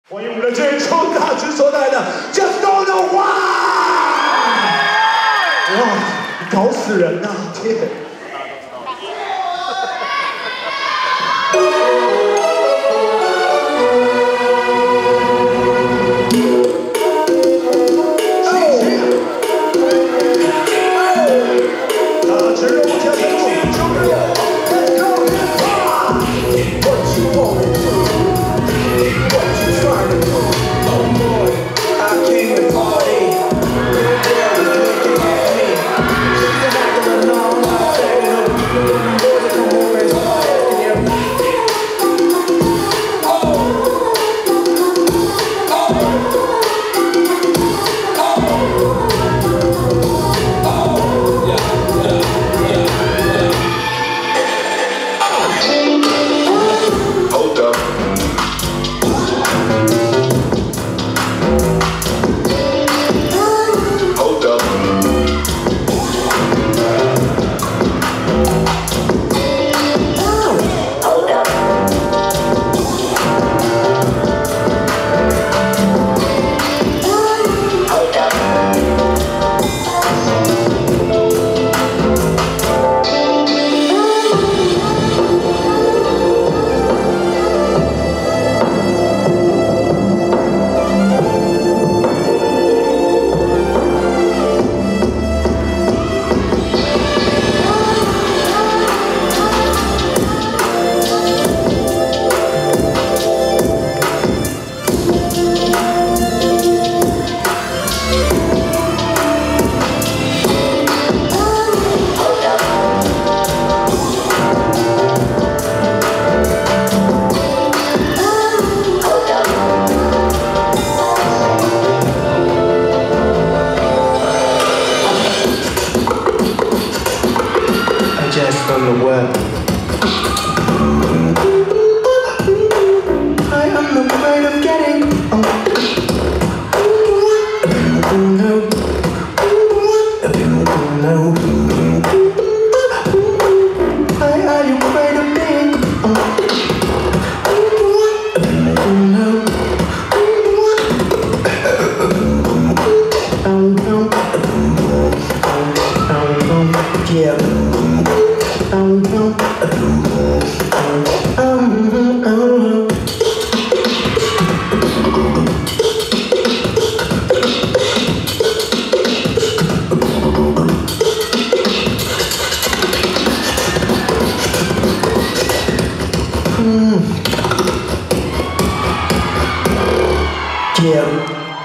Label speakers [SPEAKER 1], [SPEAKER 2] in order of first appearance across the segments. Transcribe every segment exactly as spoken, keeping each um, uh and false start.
[SPEAKER 1] 欢迎我们的建中大直所带的 Just Don't Know Why！ 哇，搞死人呐！天！大直热舞加建中热舞 ，Let's go Hiphop！ What you want to do? What you trying to do? Oh boy, I came to party. Little girl was looking at me. She's an actor, no, I'm not saying no. Boys that come over and start asking him. Oh, oh, oh, oh, yeah, yeah, yeah, yeah. Hold up. Hold up. Hold up. Hold up. Just from the web. I am afraid of getting oh. No. No. Why are you afraid of being oh. No. Oh no. Oh no. Yeah. Oh no. Oh, oh, oh. Mm. Yeah.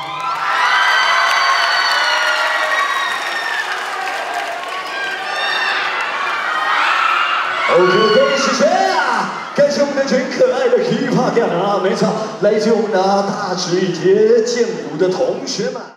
[SPEAKER 1] OK， 谢谢啊！感谢我们的真可爱的 Hiphop 啊，没错，来自我们的大直热舞建舞的同学们。